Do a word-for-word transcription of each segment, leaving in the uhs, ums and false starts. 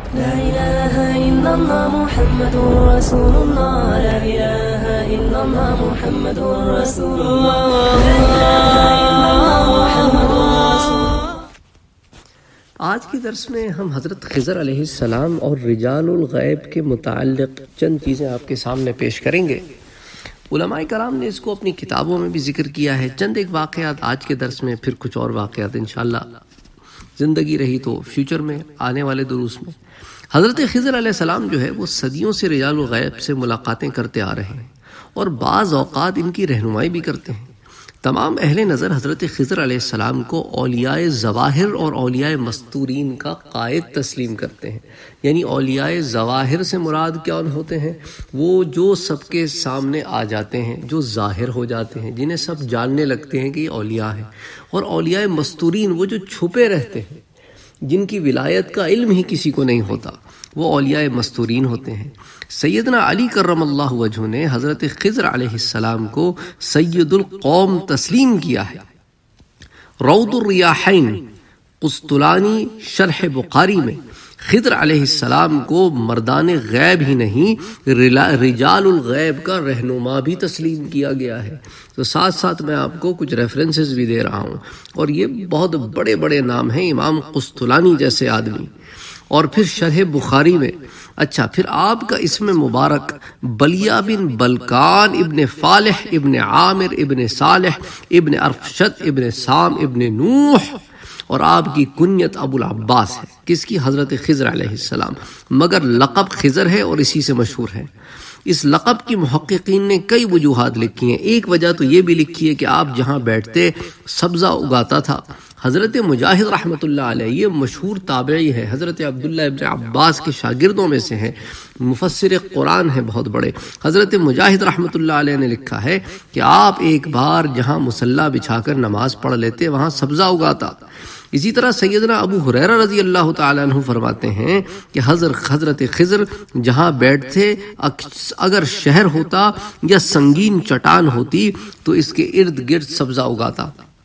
لا إله إلا الله محمد رسول الله لا إله إلا الله محمد رسول الله لا إله إلا الله محمد رسول الله۔ آج کے درس میں ہم حضرت خضر علیہ السلام اور رجال الغیب کے متعلق چند چیزیں آپ کے سامنے پیش کریں گے۔ علماء کرام نے اس کو اپنی کتابوں میں بھی ذکر کیا ہے۔ چند ایک واقعات آج کے درس میں، پھر کچھ اور واقعات انشاءاللہ زندگی رہی تو فیوچر میں آنے والے دروس میں۔ حضرت خضر علیہ السلام جو ہے وہ صدیوں سے رجال الغیب سے ملاقاتیں کرتے آ رہے ہیں اور بعض اوقات ان کی رہنمائی بھی کرتے ہیں۔ تمام اہل نظر حضرت خضر علیہ السلام کو اولیاء ظواہر اور اولیاء مستورین کا قائد تسلیم کرتے ہیں۔ یعنی اولیاء ظواہر سے مراد کیا ہوتے ہیں؟ وہ جو سب کے سامنے آ جاتے ہیں، جو ظاہر ہو جاتے ہیں، جنہیں سب جاننے لگتے ہیں کہ یہ اولیاء ہیں۔ اور اولیاء مستورین وہ جو چھپے رہتے ہیں، جن کی ولایت کا علم ہی کسی کو نہیں ہوتا، وہ اولیاء مستورین ہوتے ہیں۔ سیدنا علی کرم اللہ وجہہ نے حضرت خضر علیہ السلام کو سید القوم تسلیم کیا ہے۔ روض الریاحین قسطلانی شرح بخاری میں خضر علیہ السلام کو مردان غیب ہی نہیں رجال الغیب کا رہنما بھی تسلیم کیا گیا ہے۔ تو ساتھ ساتھ میں آپ کو کچھ ریفرنسز بھی دے رہا ہوں، اور یہ بہت بڑے بڑے نام ہیں، امام قسطلانی جیسے آدمی۔ اور پھر شرح بخاری میں، اچھا پھر آپ کا اسم مبارک بلیہ بن بلکان ابن فالح ابن عامر ابن صالح ابن ارفشد ابن سام ابن نوح، اور آپ کی کنیت ابو العباس ہے۔ کس کی؟ حضرت خضر علیہ السلام، مگر لقب خضر ہے اور اسی سے مشہور ہے۔ اس لقب کی محققین نے کئی وجوہات لکھی ہیں۔ ایک وجہ تو یہ بھی لکھی ہے کہ آپ جہاں بیٹھتے سبزہ اگاتا تھا۔ حضرت مجاہد رحمۃ اللہ علیہ یہ مشہور تابعی ہے، حضرت عبداللہ ابن عباس کے شاگردوں میں سے ہیں، مفسر قرآن ہیں بہت بڑے۔ حضرت مجاہد رحمۃ اللہ علیہ نے لکھا ہے کہ آپ ایک بار جہاں مصلی بچھا کر نماز پڑھ لیتے وہاں سبزہ اگاتا۔ اسی طرح سیدنا ابو ہریرہ رضی اللہ تعالیٰ عنہ فرماتے ہیں کہ حضرت حضرت خضر جہاں بیٹھتے اگر شہر ہوتا یا سنگین چٹان ہوتی تو اس کے ارد گرد سبزہ اگاتا۔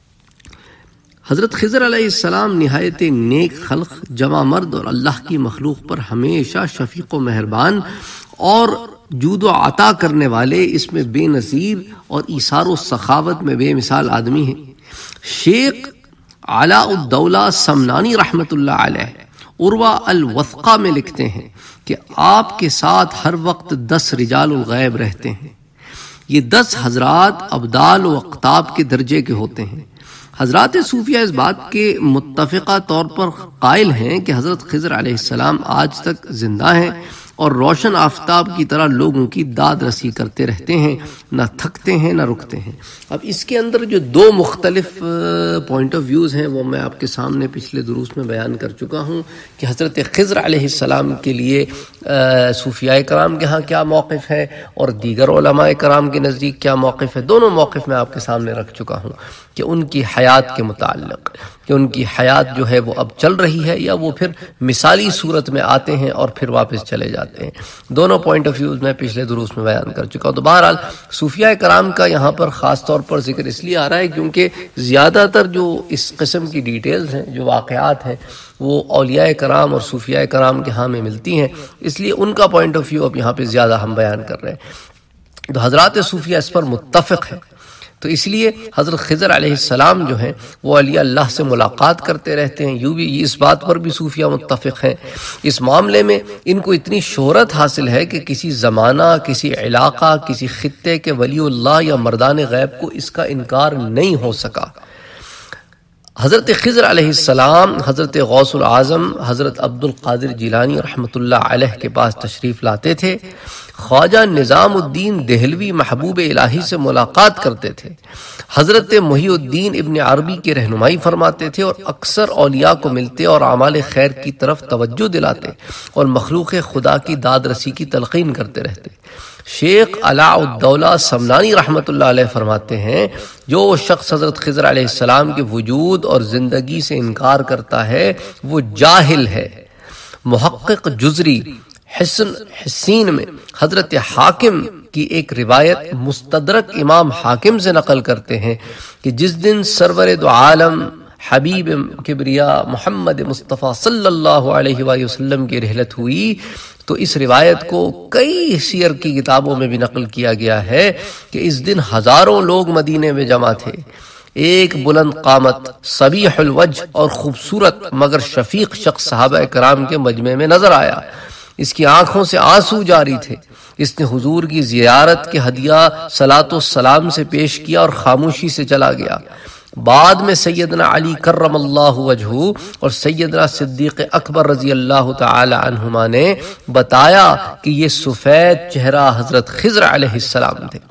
حضرت خضر علیہ السلام نہایت نیک خلق، جوان مرد اور اللہ کی مخلوق پر ہمیشہ شفیق و مہربان اور جود و عطا کرنے والے، اس میں بے نظیر اور ایثار و سخاوت میں بے مثال آدمی ہیں۔ شیخ علاء الدولہ سمنانی رحمۃ اللہ علیہ عروہ الوثقہ میں لکھتے ہیں کہ آپ کے ساتھ ہر وقت دس رجال الغیب رہتے ہیں۔ یہ دس حضرات ابدال و اقطاب کے درجے کے ہوتے ہیں۔ حضرات صوفیہ اس بات کے متفقہ طور پر قائل ہیں کہ حضرت خضر علیہ السلام آج تک زندہ ہیں اور روشن آفتاب کی طرح لوگوں کی داد رسی کرتے رہتے ہیں، نہ تھکتے ہیں نہ رکتے ہیں۔ اب اس کے اندر جو دو مختلف پوائنٹ آف ویوز ہیں وہ میں آپ کے سامنے پچھلے دروس میں بیان کر چکا ہوں کہ حضرت خضر علیہ السلام کے لیے صوفیاء کرام کے ہاں کیا موقف ہے اور دیگر علماء کرام کے نزدیک کیا موقف ہے۔ دونوں موقف میں آپ کے سامنے رکھ چکا ہوں کہ ان کی حیات کے متعلق، کہ ان کی حیات جو ہے وہ اب چل رہی ہے یا وہ پھر مثالی صورت میں آتے ہیں اور پھر واپس چلے جاتے ہیں۔ دونوں پوائنٹ آف ویوز میں پچھلے دروس میں بیان کر چکا ہوں۔ تو بہرحال صوفیاء کرام کا یہاں پر خاص طور پر ذکر اس لیے آ رہا ہے کیونکہ زیادہ تر جو اس قسم کی ڈیٹیلز ہیں، جو واقعات ہیں، وہ اولیاء کرام اور صوفیاء کرام کے ہاں میں ملتی ہیں، اس لیے ان کا پوائنٹ آف ویو اب یہاں پہ زیادہ ہم بیان کر رہے ہیں۔ تو حضرات صوفیاء اس پر متفق ہیں، تو اس لیے حضرت خضر علیہ السلام جو ہیں وہ اولیاء اللہ سے ملاقات کرتے رہتے ہیں۔ یوں بھی اس بات پر بھی صوفیاء متفق ہیں۔ اس معاملے میں ان کو اتنی شہرت حاصل ہے کہ کسی زمانہ، کسی علاقہ، کسی خطے کے ولی اللہ یا مردان غیب کو اس کا انکار نہیں ہو سکا۔ حضرت خضر علیہ السلام حضرت غوث العظم حضرت عبد القادر جیلانی رحمۃ اللہ علیہ کے پاس تشریف لاتے تھے۔ خواجہ نظام الدین دہلوی محبوب الہی سے ملاقات کرتے تھے۔ حضرت محی الدین ابن عربی کی رہنمائی فرماتے تھے اور اکثر اولیاء کو ملتے اور اعمال خیر کی طرف توجہ دلاتے اور مخلوق خدا کی داد رسی کی تلقین کرتے رہتے۔ شیخ علاء الدولہ سمنانی رحمۃ اللہ علیہ فرماتے ہیں جو شخص حضرت خضر علیہ السلام کے وجود اور زندگی سے انکار کرتا ہے وہ جاہل ہے۔ محقق جزری حسن حسین میں حضرت حاکم کی ایک روایت مستدرک امام حاکم سے نقل کرتے ہیں کہ جس دن سرور دو عالم حبیب کبریا محمد مصطفیٰ صلی اللہ علیہ وآلہ وسلم کی رحلت ہوئی تو اس روایت کو کئی سیر کی کتابوں میں بھی نقل کیا گیا ہے کہ اس دن ہزاروں لوگ مدینے میں جمع تھے۔ ایک بلند قامت، صبیح الوجہ اور خوبصورت مگر شفیق شخص صحابہ کرام کے مجمع میں نظر آیا۔ اس کی آنکھوں سے آنسو جاری تھے۔ اس نے حضور کی زیارت کے ہدیہ صلاۃ والسلام سے پیش کیا اور خاموشی سے چلا گیا۔ بعد میں سیدنا علی کرم اللہ وجہہ اور سیدنا صدیق اکبر رضی اللہ تعالی عنہما نے بتایا کہ یہ سفید چہرہ حضرت خضر علیہ السلام تھے۔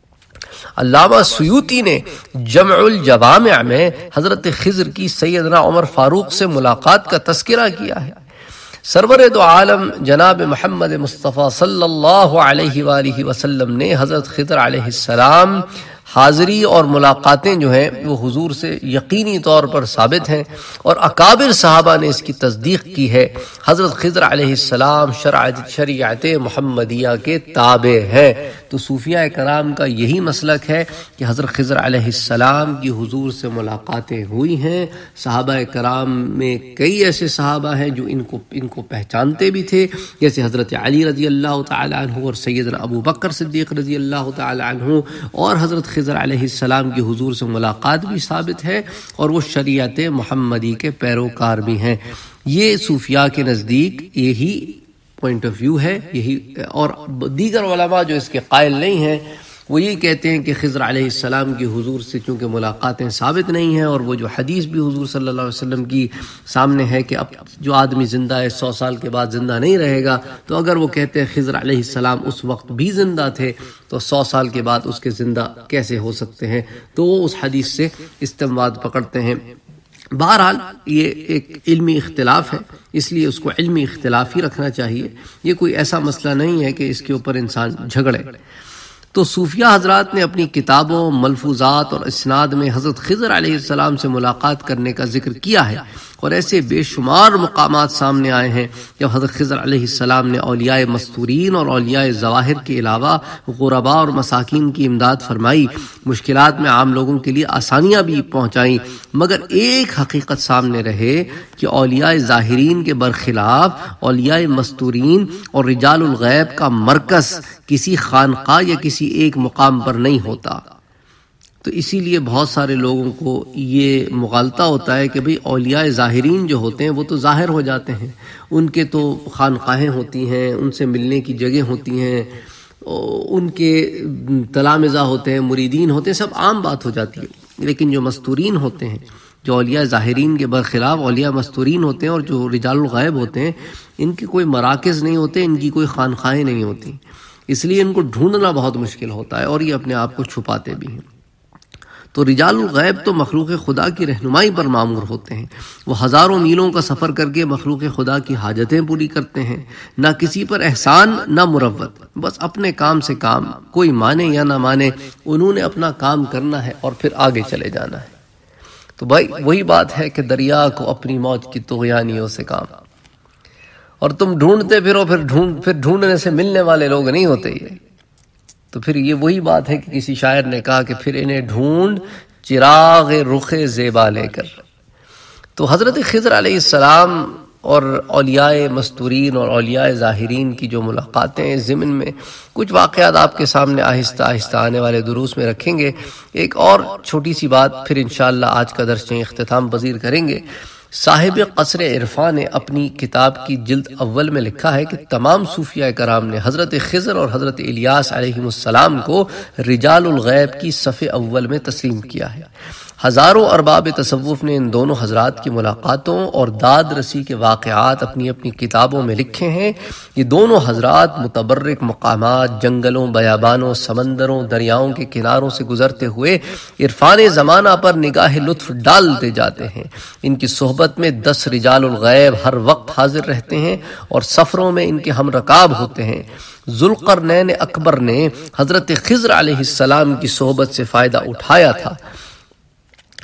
علامہ سیوطی نے جمع الجوامع میں حضرت خضر کی سیدنا عمر فاروق سے ملاقات کا تذکرہ کیا ہے۔ سرور دو عالم جناب محمد مصطفیٰ صلی اللہ علیہ وآلہ وسلم نے حضرت خضر علیہ السلام حاضری اور ملاقاتیں جو ہیں وہ حضور سے یقینی طور پر ثابت ہیں اور اکابر صحابہ نے اس کی تصدیق کی ہے۔ حضرت خضر علیہ السلام شرعت شریعت محمدیہ کے تابع ہے۔ تو صوفیاء کرام کا یہی مسلک ہے کہ حضرت خضر علیہ السلام کی حضور سے ملاقاتیں ہوئی ہیں۔ صحابہ کرام میں کئی ایسے صحابہ ہیں جو ان کو ان کو پہچانتے بھی تھے، جیسے حضرت علی رضی اللہ تعالی عنہ اور سیدنا ابو بکر صدیق رضی اللہ تعالی عنہ، اور حضرت خضر علیہ السلام کی حضور سے ملاقات بھی ثابت ہے اور وہ شریعت محمدی کے پیروکار بھی ہیں۔ یہ صوفیاء کے نزدیک یہی پوائنٹ آف ویو ہے، یہی، اور دیگر علماء جو اس کے قائل نہیں ہیں وہ یہ کہتے ہیں کہ خضر علیہ السلام کی حضور سے چونکہ ملاقاتیں ثابت نہیں ہیں اور وہ جو حدیث بھی حضور صلی اللہ علیہ وسلم کی سامنے ہے کہ اب جو آدمی زندہ ہے سو سال کے بعد زندہ نہیں رہے گا، تو اگر وہ کہتے ہیں خضر علیہ السلام اس وقت بھی زندہ تھے تو سو سال کے بعد اس کے زندہ کیسے ہو سکتے ہیں، تو وہ اس حدیث سے استنباط پکڑتے ہیں۔ بہرحال یہ ایک علمی اختلاف ہے، اس لیے اس کو علمی اختلاف ہی رکھنا چاہیے۔ یہ کوئی ایسا مسئلہ نہیں ہے کہ اس کے اوپر انسان جھگڑے۔ تو صوفیہ حضرات نے اپنی کتابوں، ملفوظات اور اسناد میں حضرت خضر علیہ السلام سے ملاقات کرنے کا ذکر کیا ہے، اور ایسے بے شمار مقامات سامنے آئے ہیں جب حضرت خضر علیہ السلام نے اولیاء مستورین اور اولیاء ظواہر کے علاوہ غرباء اور مساکین کی امداد فرمائی، مشکلات میں عام لوگوں کے لیے آسانیاں بھی پہنچائیں، مگر ایک حقیقت سامنے رہے کہ اولیاء ظاہرین کے برخلاف اولیاء مستورین اور رجال الغیب کا مرکز کسی خانقاہ یا کسی ایک مقام پر نہیں ہوتا۔ تو اسی لیے بہت سارے لوگوں کو یہ مغالطہ ہوتا ہے کہ بھئی اولیاء ظاہرین جو ہوتے ہیں وہ تو ظاہر ہو جاتے ہیں، ان کے تو خانقاہیں ہوتی ہیں، ان سے ملنے کی جگہ ہوتی ہیں، ان کے تلامذہ ہوتے ہیں، مریدین ہوتے ہیں، سب عام بات ہو جاتی ہے۔ لیکن جو مستورین ہوتے ہیں، جو اولیاء ظاہرین کے برخلاف اولیاء مستورین ہوتے ہیں اور جو رجال الغیب ہوتے ہیں، ان کے کوئی مراکز نہیں ہوتے، ان کی کوئی خانقاہیں نہیں ہوتی، اس لیے ان کو ڈھونڈنا بہت مشکل ہوتا ہے اور یہ اپنے آپ کو چھپاتے بھی ہیں۔ تو رجال الغیب تو مخلوق خدا کی رہنمائی پر معمور ہوتے ہیں، وہ ہزاروں میلوں کا سفر کر کے مخلوق خدا کی حاجتیں پوری کرتے ہیں، نہ کسی پر احسان نہ مروت، بس اپنے کام سے کام، کوئی مانے یا نہ مانے انہوں نے اپنا کام کرنا ہے اور پھر آگے چلے جانا ہے۔ تو بھائی وہی بات ہے کہ دریا کو اپنی موج کی طغیانیوں سے کام، اور تم ڈھونڈتے پھرو پھر ڈھونڈ پھر ڈھونڈنے سے ملنے والے لوگ نہیں ہوتے یہ۔ تو پھر یہ وہی بات ہے کہ کسی شاعر نے کہا کہ پھر انہیں ڈھونڈ چراغ رخ زیبا لے کر۔ تو حضرت خضر علیہ السلام اور اولیاء مستورین اور اولیاء ظاہرین کی جو ملاقاتیں، ضمن میں کچھ واقعات آپ کے سامنے آہستہ آہستہ آنے والے دروس میں رکھیں گے۔ ایک اور چھوٹی سی بات پھر انشاءاللہ آج کا درس میں اختتام پذیر کریں گے۔ صاحب قصر عرفان نے اپنی کتاب کی جلد اول میں لکھا ہے کہ تمام صوفیاء کرام نے حضرت خضر اور حضرت الیاس علیہ السلام کو رجال الغیب کی صف اول میں تسلیم کیا ہے۔ ہزاروں ارباب تصوف نے ان دونوں حضرات کی ملاقاتوں اور داد رسی کے واقعات اپنی اپنی کتابوں میں لکھے ہیں۔ یہ دونوں حضرات متبرک مقامات، جنگلوں، بیابانوں، سمندروں، دریاؤں کے کناروں سے گزرتے ہوئے عرفان زمانہ پر نگاہ لطف ڈالتے جاتے ہیں۔ ان کی صحبت میں دس رجال الغیب ہر وقت حاضر رہتے ہیں اور سفروں میں ان کے ہم رکاب ہوتے ہیں۔ ذوالقرنین اکبر نے حضرت خضر علیہ السلام کی صحبت سے فائدہ اٹھایا تھا۔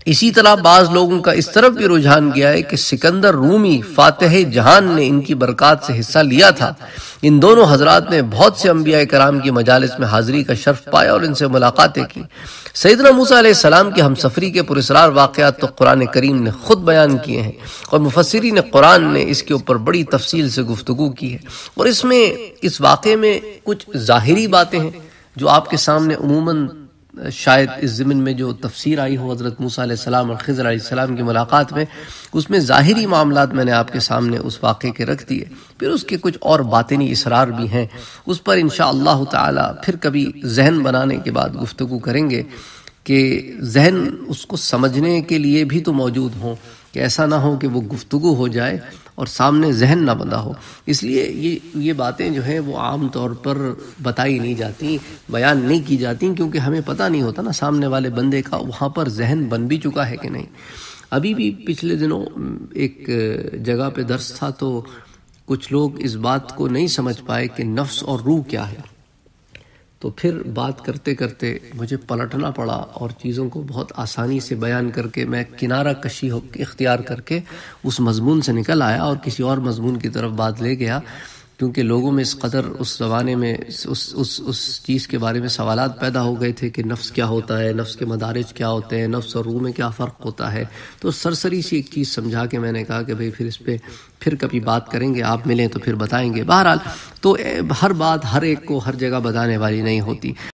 اسی طرح بعض لوگوں کا اس طرف بھی رجحان گیا ہے کہ سکندر رومی فاتح جہان نے ان کی برکات سے حصہ لیا تھا۔ ان دونوں حضرات نے بہت سے انبیاء کرام کی مجالس میں حاضری کا شرف پایا اور ان سے ملاقاتیں کی۔ سیدنا موسیٰ علیہ السلام کی ہم سفری کے پراسرار واقعات تو قرآن کریم نے خود بیان کیے ہیں، اور مفسرین قرآن نے اس کے اوپر بڑی تفصیل سے گفتگو کی ہے، اور اس میں اس واقعے میں کچھ ظاہری باتیں ہیں جو آپ کے سامنے عموماً شاید اس ضمن میں جو تفسیر آئی ہو حضرت موسیٰ علیہ السلام اور خضر علیہ السلام کی ملاقات میں، اس میں ظاہری معاملات میں نے آپ کے سامنے اس واقعے کے رکھ دیے، پھر اس کے کچھ اور باطنی اسرار بھی ہیں، اس پر انشاءاللہ تعالی پھر کبھی ذہن بنانے کے بعد گفتگو کریں گے کہ ذہن اس کو سمجھنے کے لیے بھی تو موجود ہوں، کہ ایسا نہ ہو کہ وہ گفتگو ہو جائے اور سامنے ذہن نہ بندہ ہو۔ اس لیے یہ یہ باتیں جو ہیں وہ عام طور پر بتائی نہیں جاتی، بیان نہیں کی جاتی، کیونکہ ہمیں پتہ نہیں ہوتا نا سامنے والے بندے کا وہاں پر ذہن بن بھی چکا ہے کہ نہیں۔ ابھی بھی پچھلے دنوں ایک جگہ پہ درس تھا تو کچھ لوگ اس بات کو نہیں سمجھ پائے کہ نفس اور روح کیا ہے، تو پھر بات کرتے کرتے مجھے پلٹنا پڑا اور چیزوں کو بہت آسانی سے بیان کر کے میں کنارہ کشی اختیار کر کے اس مضمون سے نکل آیا اور کسی اور مضمون کی طرف بات لے گیا، کیونکہ لوگوں میں اس قدر اس زمانے میں اس اس اس چیز کے بارے میں سوالات پیدا ہو گئے تھے کہ نفس کیا ہوتا ہے، نفس کے مدارج کیا ہوتے ہیں، نفس اور روح میں کیا فرق ہوتا ہے۔ تو سرسری سی ایک چیز سمجھا کے میں نے کہا کہ بھئی پھر اس پہ پھر کبھی بات کریں گے، آپ ملیں تو پھر بتائیں گے۔ بہرحال تو ہر بات ہر ایک کو ہر جگہ بتانے والی نہیں ہوتی۔